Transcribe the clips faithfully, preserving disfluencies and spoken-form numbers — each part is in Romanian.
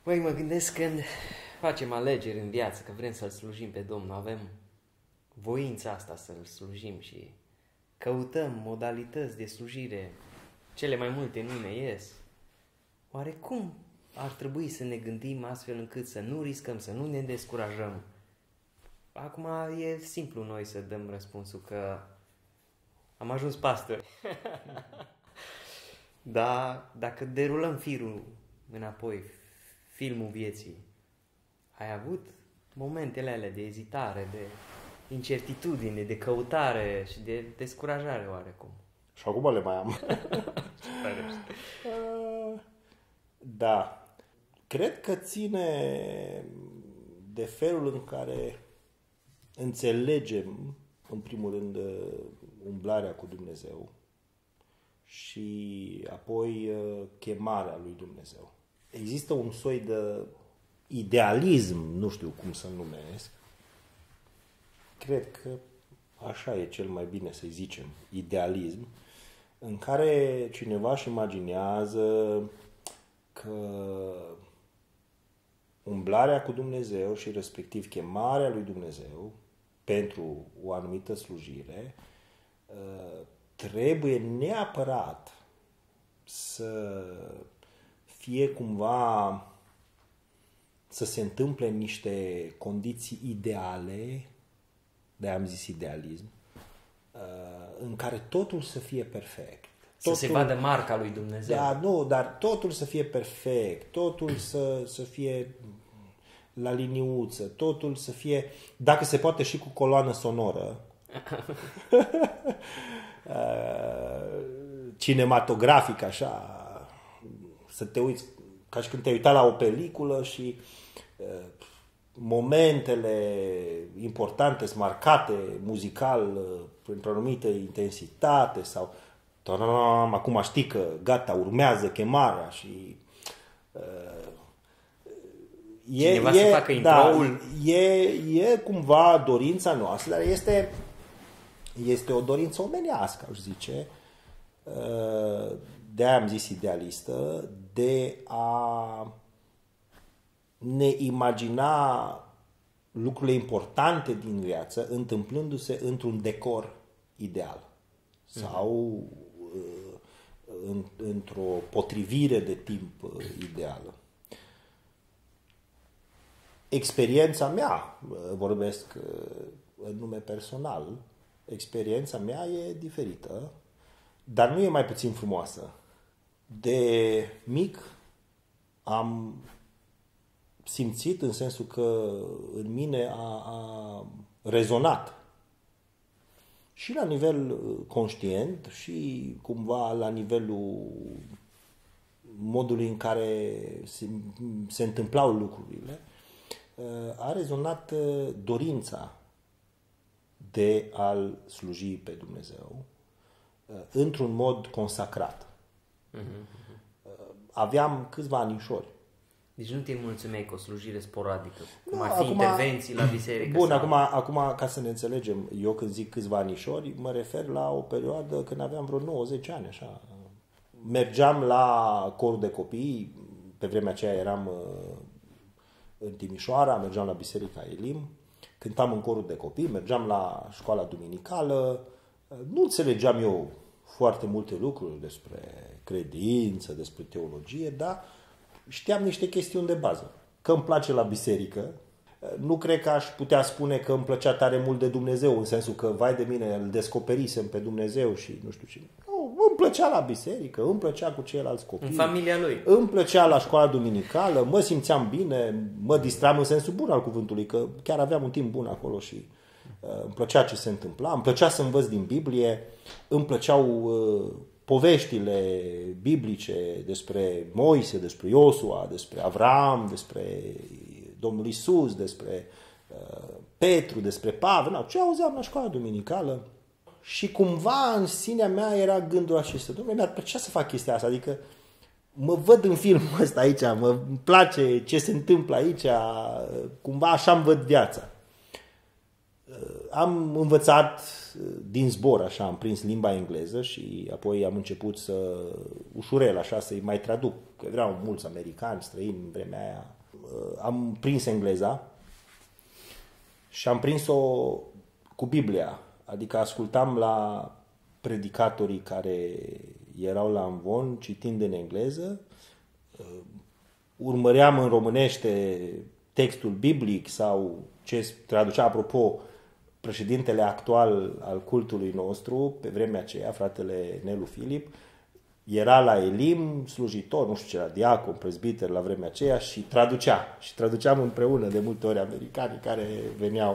Păi mă gândesc când facem alegeri în viață, că vrem să-L slujim pe Domnul, avem voința asta să-L slujim și căutăm modalități de slujire, cele mai multe nu ne ies. Oare cum ar trebui să ne gândim astfel încât să nu riscăm, să nu ne descurajăm? Acum e simplu noi să dăm răspunsul că am ajuns pastor. Dar dacă derulăm firul înapoi, filmul vieții, ai avut momentele alea de ezitare, de incertitudine, de căutare și de descurajare oarecum? Și acum le mai am. Da. Cred că ține de felul în care înțelegem, în primul rând, umblarea cu Dumnezeu și apoi chemarea lui Dumnezeu. Există un soi de idealism, nu știu cum să numesc, cred că așa e cel mai bine să-i zicem, idealism, în care cineva își imaginează că umblarea cu Dumnezeu și respectiv chemarea lui Dumnezeu pentru o anumită slujire trebuie neapărat să fie cumva să se întâmple în niște condiții ideale, de-aia am zis idealism, în care totul să fie perfect. Totul, să se vadă marca lui Dumnezeu. Da, nu, dar totul să fie perfect, totul să, să fie la liniuță, totul să fie, dacă se poate și cu coloană sonoră, cinematografic așa, să te uiți ca și când te-ai uitat la o peliculă și uh, momentele importante sunt marcate muzical uh, printr-o anumită intensitate sau acum știi că gata, urmează chemarea și uh, e, cineva e, să facă da, intro-ul. E, e cumva dorința noastră, dar este, este o dorință omenească, aș zice, uh, de-aia am zis idealistă, de a ne imagina lucrurile importante din viață întâmplându-se într-un decor ideal sau uh, în, într-o potrivire de timp uh, ideală. Experiența mea, uh, vorbesc uh, în nume personal, experiența mea e diferită, dar nu e mai puțin frumoasă. De mic am simțit în sensul că în mine a, a rezonat și la nivel conștient și cumva la nivelul modului în care se, se întâmplau lucrurile, a rezonat dorința de a-L sluji pe Dumnezeu într-un mod consacrat. Uh-huh. Aveam câțiva anișori. Deci nu te mulțumeai cu o slujire sporadică, cum nu, ar fi acum, intervenții la biserică? Bun, sau... acum, acum, ca să ne înțelegem, eu când zic câțiva anișori, mă refer la o perioadă când aveam vreo nouăzeci ani, așa. Mergeam la corul de copii, pe vremea aceea eram în Timișoara, mergeam la Biserica Elim, cântam în corul de copii, mergeam la școala duminicală, nu înțelegeam eu foarte multe lucruri despre credință, despre teologie, dar știam niște chestiuni de bază. Că îmi place la biserică, nu cred că aș putea spune că îmi plăcea tare mult de Dumnezeu, în sensul că, vai de mine, îl descoperisem pe Dumnezeu și nu știu ce. Nu, îmi plăcea la biserică, îmi plăcea cu ceilalți copii. În familia lui. Îmi plăcea la școala duminicală, mă simțeam bine, mă distram în sensul bun al cuvântului, că chiar aveam un timp bun acolo și uh, îmi plăcea ce se întâmpla, îmi plăcea să învăț din Biblie, îmi plăceau uh, poveștile biblice despre Moise, despre Iosua, despre Avram, despre Domnul Isus, despre uh, Petru, despre Pavel, no, ce auzeam la școala duminicală. Și cumva în sinea mea era gândul acesta, dom'le, mi-ar plăcea să fac chestia asta, adică mă văd în filmul ăsta aici, mă place ce se întâmplă aici, cumva așa îmi văd viața. am învățat din zbor, așa, am prins limba engleză și apoi am început să, ușurel, așa, să-i mai traduc, că erau mulți americani, străini în vremea aia. Am prins engleza și am prins-o cu Biblia, adică ascultam la predicatorii care erau la amvon citind în engleză, urmăream în românește textul biblic sau ce traducea, apropo, președintele actual al cultului nostru, pe vremea aceea, fratele Nelu Filip, era la Elim, slujitor, nu știu ce era, diacon, prezbiter la vremea aceea și traducea. Și traduceam împreună de multe ori americanii care veneau.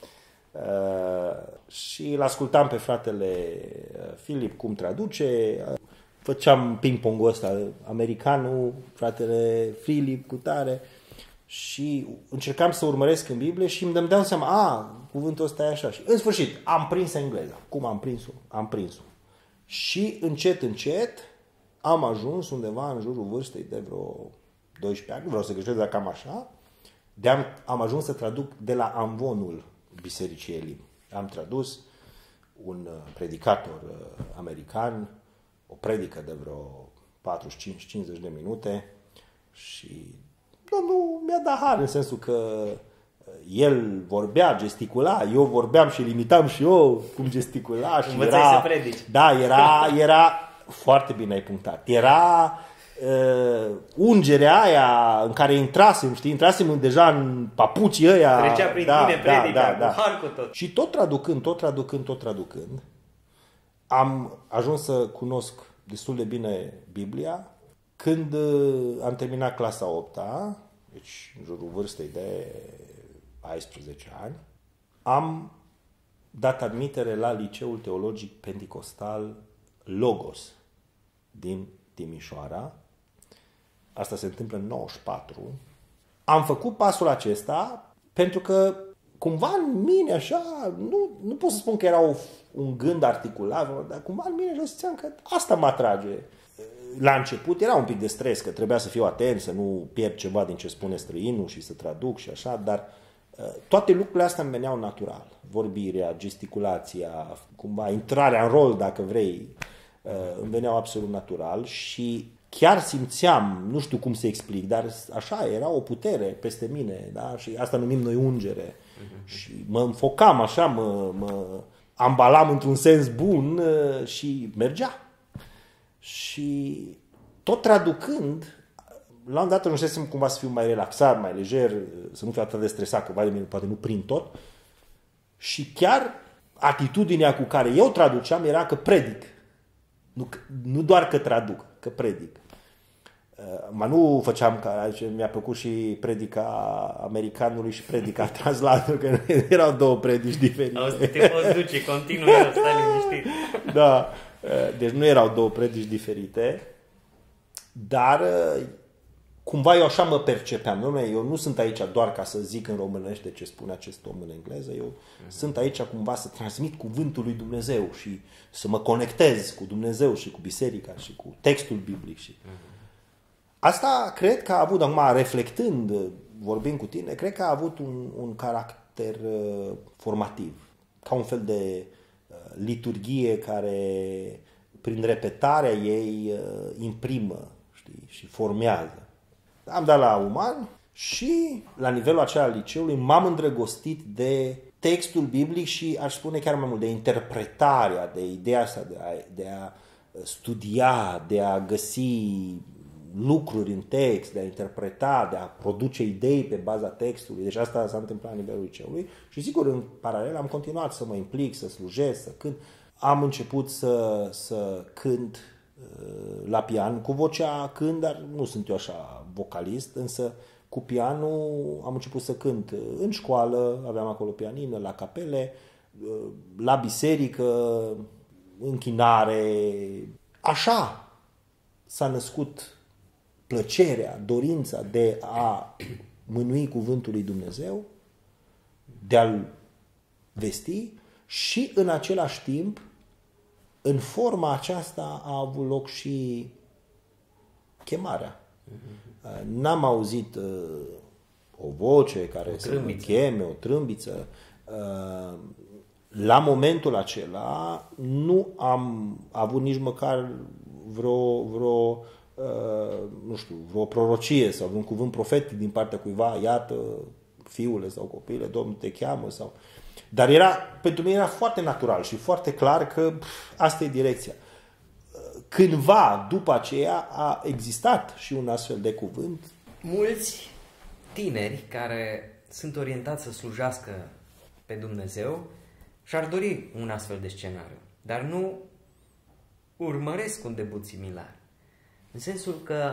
Uh, și îl ascultam pe fratele Filip cum traduce, făceam ping-pongul ăsta, americanul, fratele Filip cu tare, și încercam să urmăresc în Biblie și îmi dădeam seama, a, cuvântul ăsta e așa. Și în sfârșit, am prins engleza. Cum am prins-o? Am prins-o. Și încet, încet am ajuns undeva în jurul vârstei de vreo doisprezece ani, nu vreau să greșesc, dar cam așa, de am, am ajuns să traduc de la amvonul Bisericii Elim. Am tradus un predicator american, o predică de vreo patruzeci și cinci cincizeci de minute și Domnul mi-a dat har în sensul că el vorbea, gesticula, eu vorbeam și limitam și eu cum gesticula și Învățai era, să predici. Da, era, era foarte bine ai punctat. Era uh, ungerea aia în care intrasem, știi, intrasem deja în papucii ăia. Trecea prin da, tine da, predica, da, da. cu har cu tot. Și tot traducând, tot traducând, tot traducând, am ajuns să cunosc destul de bine Biblia. Când am terminat clasa a opta, deci în jurul vârstei de paisprezece ani, am dat admitere la Liceul Teologic Penticostal Logos din Timișoara. Asta se întâmplă în nouăzeci și patru. Am făcut pasul acesta pentru că cumva în mine așa, nu, nu pot să spun că era o, un gând articulat, dar cumva în mine așa simțeam că asta mă atrage. La început era un pic de stres, că trebuia să fiu atent, să nu pierd ceva din ce spune străinul și să traduc și așa, dar toate lucrurile astea îmi veneau natural. Vorbirea, gesticulația, cumva intrarea în rol, dacă vrei, îmi veneau absolut natural și chiar simțeam, nu știu cum să explic, dar așa, era o putere peste mine, da? Și asta numim noi ungere. Uh-huh. Și mă înfocam așa, mă, mă ambalam într-un sens bun și mergea. Și tot traducând, la un dat încercam cumva să fiu mai relaxat, mai lejer, să nu fiu atât de stresat, că vai de mine, poate nu prind tot. Și chiar atitudinea cu care eu traduceam era că predic. Nu, nu doar că traduc, că predic. Ma nu făceam ca, mi-a plăcut și predica americanului și predica translatorului, că erau două predici diferite. O să te poți duce, continuu, eu stai liniștit. Da, deci nu erau două predici diferite, dar cumva eu așa mă percepeam. Dom'le, eu nu sunt aici doar ca să zic în românește ce spune acest om în engleză, eu uh-huh. sunt aici cumva să transmit cuvântul lui Dumnezeu și să mă conectez cu Dumnezeu și cu biserica și cu textul biblic. Și... Uh-huh. Asta cred că a avut, acum reflectând, vorbind cu tine, cred că a avut un, un caracter uh, formativ, ca un fel de uh, liturghie care, prin repetarea ei, uh, imprimă, știi, și formează. Am dat la uman și, la nivelul acela al liceului, m-am îndrăgostit de textul biblic și, aș spune chiar mai mult, de interpretarea, de ideea asta de a, de a studia, de a găsi lucruri în text, de a interpreta, de a produce idei pe baza textului. Deci asta s-a întâmplat la nivelul liceului și sigur în paralel am continuat să mă implic, să slujesc, să cânt. Am început să, să cânt uh, la pian, cu vocea cânt, dar nu sunt eu așa vocalist, însă cu pianul am început să cânt în școală, aveam acolo pianină, la capele, uh, la biserică, închinare. Așa s-a născut plăcerea, dorința de a mânui cuvântul lui Dumnezeu, de a-l vesti și în același timp, în forma aceasta a avut loc și chemarea. N-am auzit uh, o voce care să mă cheme, o trâmbiță. Uh, la momentul acela nu am avut nici măcar vreo, vreo uh, nu știu, vreo prorocie sau un cuvânt profetic din partea cuiva, iată, fiule sau copile, Domnul te cheamă sau... Dar era, pentru mine era foarte natural și foarte clar că pf, asta e direcția. Cândva, după aceea, a existat și un astfel de cuvânt. Mulți tineri care sunt orientați să slujească pe Dumnezeu și-ar dori un astfel de scenariu, dar nu urmăresc un debut similar. În sensul că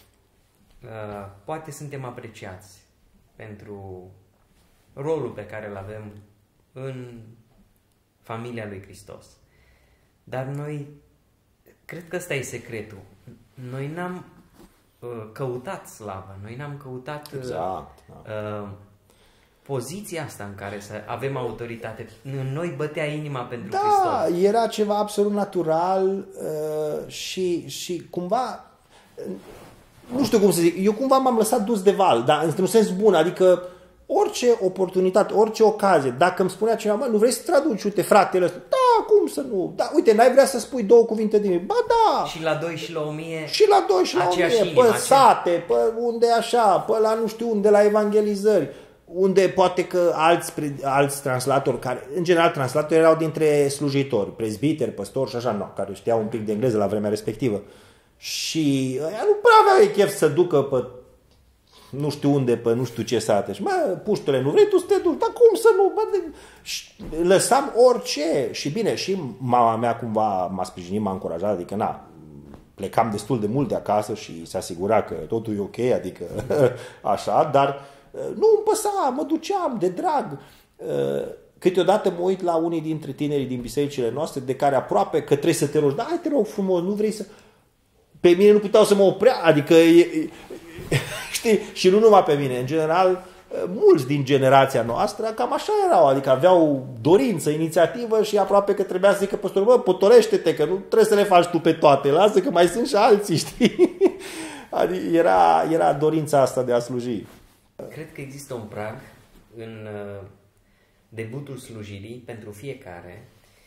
uh, poate suntem apreciați pentru rolul pe care îl avem în familia lui Hristos. Dar noi, cred că ăsta e secretul. Noi n-am uh, căutat slavă, noi n-am căutat uh, exact, da. uh, poziția asta în care să avem autoritate. În noi bătea inima pentru da, Hristos. Da, era ceva absolut natural uh, și, și cumva, uh, nu știu cum să zic, eu cumva m-am lăsat dus de val, dar într-un sens bun, adică orice oportunitate, orice ocazie, dacă îmi spunea cineva, mă, nu vrei să traduci, uite, fratele ăsta, da, cum să nu, da, uite, n-ai vrea să spui două cuvinte din mine, ba da. Și la doi și la o mie, și la doi și la o mie, pe acea... sate, pe unde așa, pe la nu știu unde, la evangelizări, unde poate că alți, alți translatori, care, în general translatori erau dintre slujitori, prezbiteri, păstori și așa, nu, care știau un pic de engleză la vremea respectivă. Și ăia nu prea aveau chef să ducă pe nu știu unde, pe nu știu ce sate. Și, mă, puștule, nu vrei tu să te duci? Dar cum să nu? Bă, de... Și lăsam orice. Și bine, și mama mea cumva m-a sprijinit, m-a încurajat, adică na, plecam destul de mult de acasă și se asigura că totul e ok, adică așa, dar nu îmi păsa, mă duceam de drag. Câteodată mă uit la unii dintre tinerii din bisericile noastre de care aproape că trebuie să te rogi, da, hai te rog frumos, nu vrei să... Pe mine nu puteau să mă oprea, adică... E... Știi? Și nu numai pe mine, în general, mulți din generația noastră cam așa erau, adică aveau dorință, inițiativă și aproape că trebuia să zică păstorul, bă, potolește-te, că nu trebuie să le faci tu pe toate, lasă că mai sunt și alții, știi? Adică era, era dorința asta de a sluji. Cred că există un prag în debutul slujirii pentru fiecare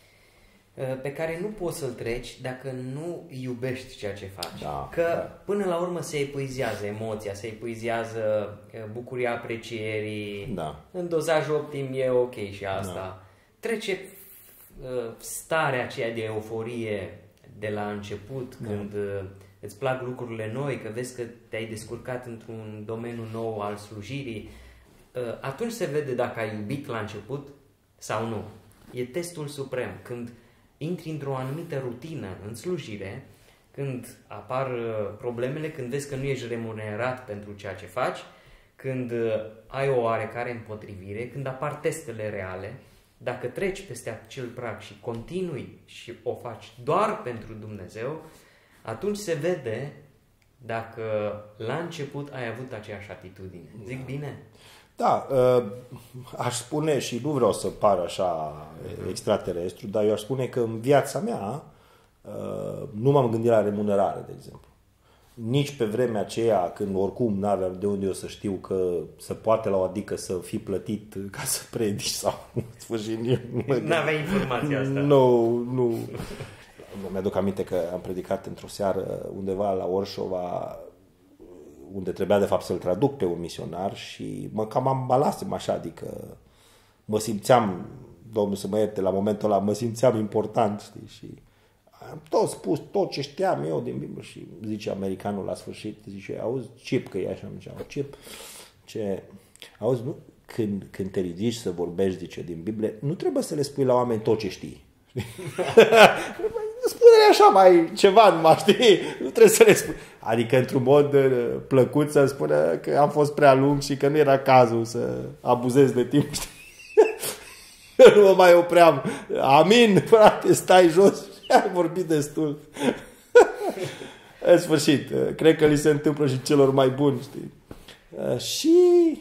pe care nu poți să-l treci dacă nu iubești ceea ce faci. Da, că da. Până la urmă se epuizează emoția, se epuizează bucuria aprecierii, da. În dozaj optim e ok și asta. Da. Trece starea aceea de euforie de la început, da. Când îți plac lucrurile noi, că vezi că te-ai descurcat într-un domeniu nou al slujirii, atunci se vede dacă ai iubit la început sau nu. E testul suprem. Când intri într-o anumită rutină în slujire, când apar problemele, când vezi că nu ești remunerat pentru ceea ce faci, când ai o oarecare împotrivire, când apar testele reale, dacă treci peste acel prag și continui și o faci doar pentru Dumnezeu, atunci se vede dacă la început ai avut aceeași atitudine. Zic bine? Da, aș spune, și nu vreau să par așa extraterestru, dar eu aș spune că în viața mea nu m-am gândit la remunerare, de exemplu. Nici pe vremea aceea, când oricum n-aveam de unde eu să știu că se poate la o adică să fii plătit ca să predici sau în sfârșit. N-aveai informația asta. Nu, nu. Mi-aduc aminte că am predicat într-o seară undeva la Orșova, unde trebuia de fapt să-l traduc pe un misionar și mă cam ambalasem așa, adică mă simțeam, Domnul să mă ierte, la momentul ăla mă simțeam important, știi, și am tot spus tot ce știam eu din Biblie și zice americanul la sfârșit, zice, auzi, Chip, că e așa, îmi zicea, Chip, ce, auzi, nu, când, când te ridici să vorbești, zice, din Biblie, nu trebuie să le spui la oameni tot ce știi. Spune-le așa mai ceva, nu mai știi, nu trebuie să le spui. Adică într-un mod plăcut să spună că am fost prea lung și că nu era cazul să abuzez de timp, știi? Nu mă mai opream. Amin, frate, stai jos, ai vorbit destul. În sfârșit, cred că li se întâmplă și celor mai buni, știi? Și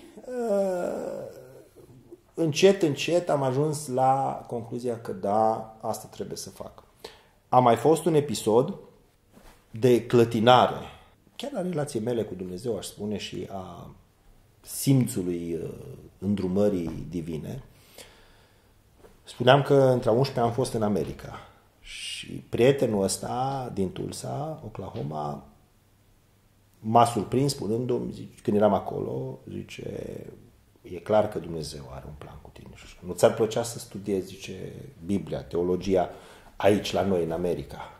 încet, încet am ajuns la concluzia că da, asta trebuie să fac. A mai fost un episod de clătinare, chiar la relație mele cu Dumnezeu, aș spune, și a simțului îndrumării divine. Spuneam că între a unsprezecea am fost în America și prietenul ăsta din Tulsa, Oklahoma, m-a surprins spunându-mi, zice, când eram acolo, zice, e clar că Dumnezeu are un plan cu tine. Nu ți-ar plăcea să studiezi, zice, Biblia, teologia aici la noi, în America?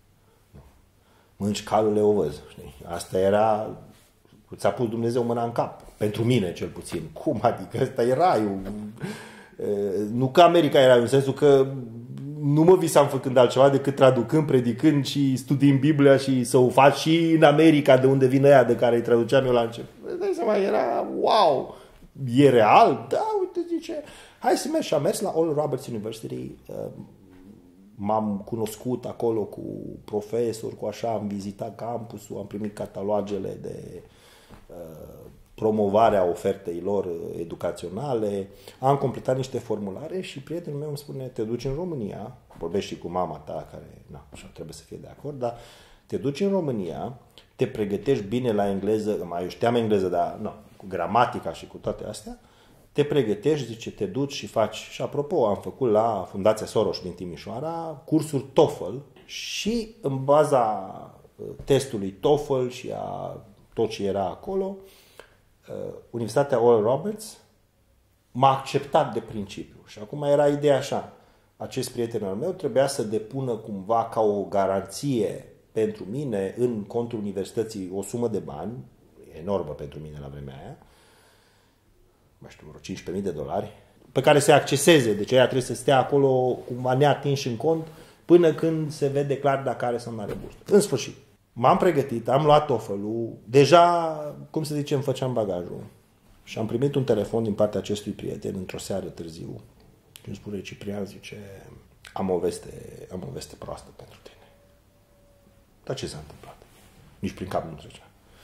Mânci calule o văz. Știi? Asta era, ți-a pus Dumnezeu mâna în cap. Pentru mine, cel puțin. Cum adică? Ăsta e raiul. Nu că America era, în sensul că nu mă visam făcând altceva decât traducând, predicând și studiind Biblia și să o fac și în America, de unde vin ăia de care îi traduceam eu la început. Dai seama, era wow! E real? Da, uite, zice, hai să mergi. Și am mers la Oral Roberts University. M-am cunoscut acolo cu profesori, cu așa, am vizitat campusul, am primit catalogele de uh, promovare a ofertei lor educaționale, am completat niște formulare și prietenul meu îmi spune, te duci în România, vorbești și cu mama ta, care na, așa trebuie să fie de acord, dar te duci în România, te pregătești bine la engleză, mai eu știam engleză, dar nu, cu gramatica și cu toate astea, te pregătești, zice, te duci și faci. Și apropo, am făcut la Fundația Soros din Timișoara cursuri TOEFL și în baza testului TOEFL și a tot ce era acolo, Universitatea Oral Roberts m-a acceptat de principiu. Și acum era ideea așa, acest prieten al meu trebuia să depună cumva ca o garanție pentru mine în contul universității o sumă de bani, enormă pentru mine la vremea aia, mai știu, vreo cincisprezece mii de dolari, pe care să acceseze. Deci aia trebuie să stea acolo cumva neatinși în cont până când se vede clar dacă are sau nu are bursă. În sfârșit, m-am pregătit, am luat TOEFL-ul, deja, cum să zicem, făceam bagajul. Și am primit un telefon din partea acestui prieten într-o seară târziu. Și îmi spune, Ciprian, zice, am o veste, am o veste proastă pentru tine. Dar ce s-a întâmplat? Nici prin cap nu trecea.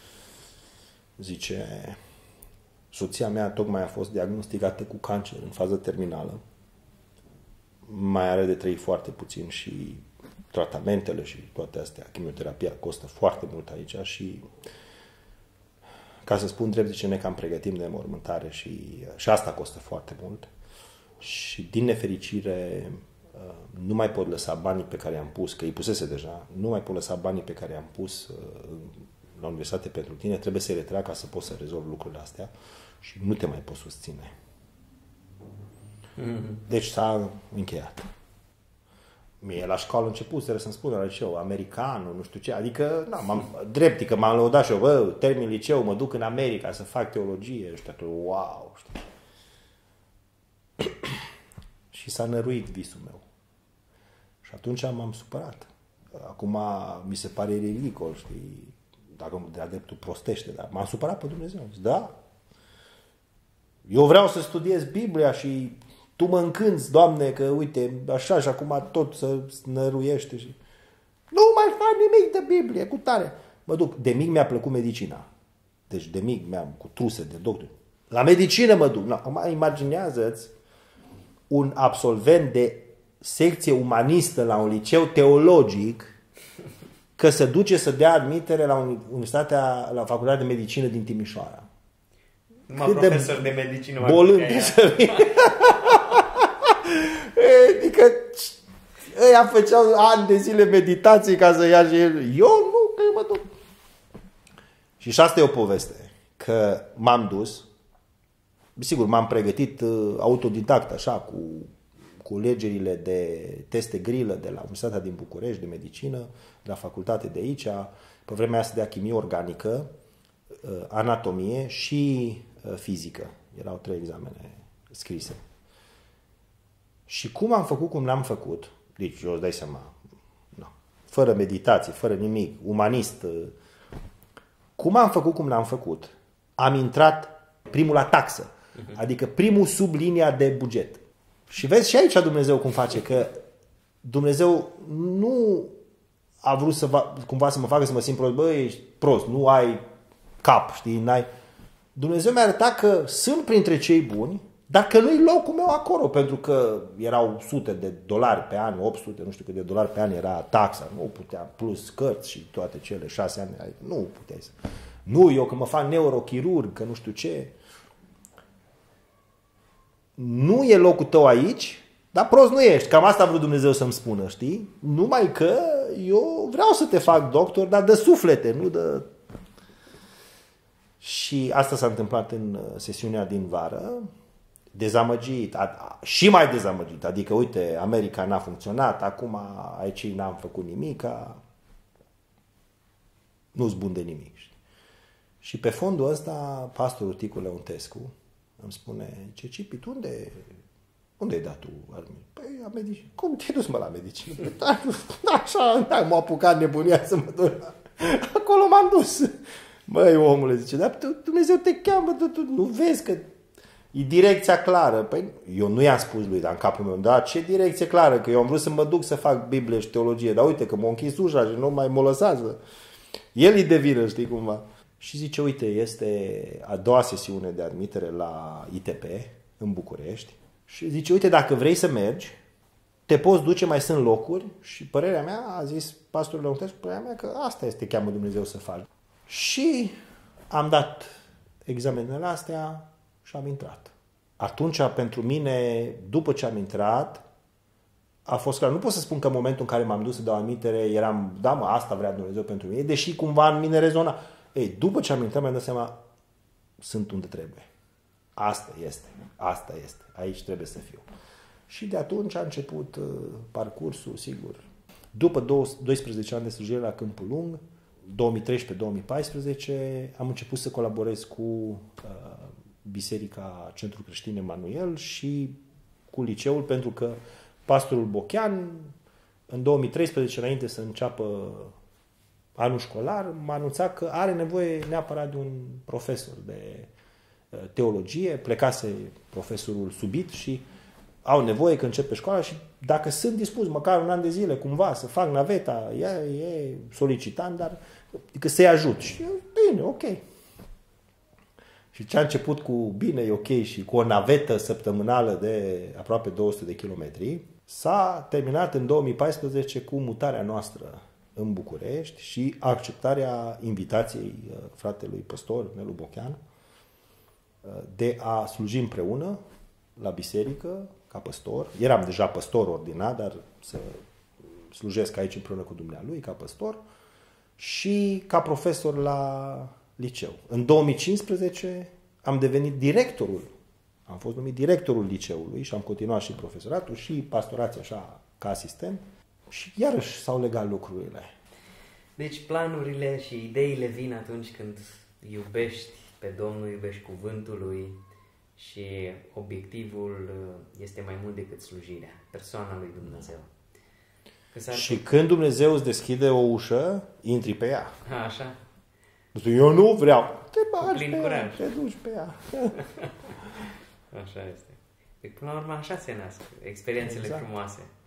Zice, soția mea tocmai a fost diagnosticată cu cancer în fază terminală. Mai are de trăit foarte puțin și tratamentele și toate astea, chimioterapia costă foarte mult aici și, ca să spun drept, zice, ne cam pregătim de mormântare și, și asta costă foarte mult. Și din nefericire nu mai pot lăsa banii pe care i-am pus, că îi pusese deja, nu mai pot lăsa banii pe care i-am pus la universitate pentru tine, trebuie să-i retrag ca să pot să rezolv lucrurile astea și nu te mai pot susține. Mm-hmm. Deci s-a încheiat. Mie la școală început să-mi spună la liceu, americanul, nu știu ce, adică, na, m-am, drept, că m-am lăudat și eu, bă, termin liceu, mă duc în America să fac teologie, și atunci, wow, știi. Și s-a năruit visul meu. Și atunci m-am supărat. Acum mi se pare ridicol, știi, dacă de-a dreptul prostește, dar m-am supărat pe Dumnezeu. Zic, da, eu vreau să studiez Biblia și tu mă încânți, Doamne, că uite, așa și acum tot să năruiește și... Nu mai fac nimic de Biblie, cu tare. Mă duc, de mic mi-a plăcut medicina. Deci de mic mi-am cu truse de doctor. La medicină mă duc. Acum imaginează-ți un absolvent de secție umanistă la un liceu teologic că se duce să dea admitere la Universitatea, la Facultatea de Medicină din Timișoara. Numai profesor de, de medicină. Bolând să fie. Adică ăia făceau ani de zile meditații ca să ia și el. Eu nu, că mă duc. Și și asta e o poveste. Că m-am dus, sigur, m-am pregătit autodidact, așa, cu, cu legerile de teste grilă de la Universitatea din București, de medicină, de la facultate de aici, pe vremea aia se dea chimie organică, anatomie și fizică. Erau trei examene scrise. Și cum am făcut, cum n-am făcut, deci eu îți dai seama, no, fără meditație, fără nimic, umanist, cum am făcut, cum n-am făcut, am intrat primul la taxă, uh-huh. Adică primul sub linia de buget. Și vezi și aici Dumnezeu cum face, că Dumnezeu nu a vrut să va, cumva să mă facă să mă simt prost, bă, ești prost, nu ai cap, știi, n-ai... Dumnezeu mi-a arătat că sunt printre cei buni, dar că nu-i locul meu acolo, pentru că erau sute de dolari pe an, opt sute, nu știu cât de dolari pe an era taxa, nu puteam, plus cărți și toate cele șase ani, nu puteai să... Nu, eu că mă fac neurochirurg, că nu știu ce. Nu e locul tău aici, Dar prost nu ești, cam asta a vrut Dumnezeu să-mi spună, știi? Numai că eu vreau să te fac doctor, dar de suflete, nu de... Și asta s-a întâmplat în sesiunea din vară, dezamăgit, a, și mai dezamăgit, adică uite, America n-a funcționat, acum aici n-am făcut nimica, nu-s bun de nimic. Știi? Și pe fondul ăsta, pastorul Ticu Leontescu îmi spune, ce Cipi, tu unde... Unde ai dat tu armii? Păi, la medicină. Cum te-ai dus, mă, la medicină? Da, așa, da, m-a apucat nebunia să mă duc. Acolo m-am dus. Măi, omule, zice, dar tu, Dumnezeu te cheamă, tu, tu nu vezi că e direcția clară. Păi, eu nu i-am spus lui, dar în capul meu, da, ce direcție clară? Că eu am vrut să mă duc să fac Biblie și teologie, dar uite că m-a închis ușa și nu mai mă lăsează. El e de vină, știi cumva. Și zice, uite, este a doua sesiune de admitere la I T P în București. Și zice, uite, dacă vrei să mergi, te poți duce, mai sunt locuri. Și părerea mea, a zis pastorul Leontescu, părerea mea că asta este cheamă Dumnezeu să faci. Și am dat examenele astea și am intrat. Atunci, pentru mine, după ce am intrat, a fost clar. Nu pot să spun că în momentul în care m-am dus să dau admitere, eram, da mă, asta vrea Dumnezeu pentru mine, deși cumva în mine rezona. Ei, după ce am intrat, mi-am dat seama, sunt unde trebuie. Asta este, asta este, aici trebuie să fiu. Și de atunci a început uh, parcursul, sigur. După doisprezece ani de slujire la Câmpul Lung, două mii treisprezece două mii paisprezece, am început să colaborez cu uh, Biserica Centrul Creștin Emanuel și cu liceul, pentru că pastorul Bochean, în două mii treisprezece, înainte să înceapă anul școlar, m-a anunțat că are nevoie neapărat de un profesor de teologie, plecase profesorul subit și au nevoie că începe școala și dacă sunt dispus măcar un an de zile cumva să fac naveta, e, e solicitant, dar că să-i ajut. Și eu, bine, ok. Și ce a început cu bine, e ok și cu o navetă săptămânală de aproape două sute de kilometri, s-a terminat în două mii paisprezece cu mutarea noastră în București și acceptarea invitației fratelui păstor Nelu Bochean de a sluji împreună la biserică ca păstor. Eram deja păstor ordinat, dar să slujesc aici împreună cu dumnealui ca păstor și ca profesor la liceu. În două mii cincisprezece am devenit directorul, am fost numit directorul liceului și am continuat și profesoratul și pastorația așa ca asistent și iarăși s-au legat lucrurile. Deci planurile și ideile vin atunci când iubești pe Domnul, iubești cuvântul lui și obiectivul este mai mult decât slujirea, persoana lui Dumnezeu. Și când Dumnezeu îți deschide o ușă, intri pe ea. A, așa. Eu nu vreau. Te bagi pe curaj. ea, te duci pe ea. Așa este. Deci, până la urmă, așa se nasc experiențele exact. frumoase.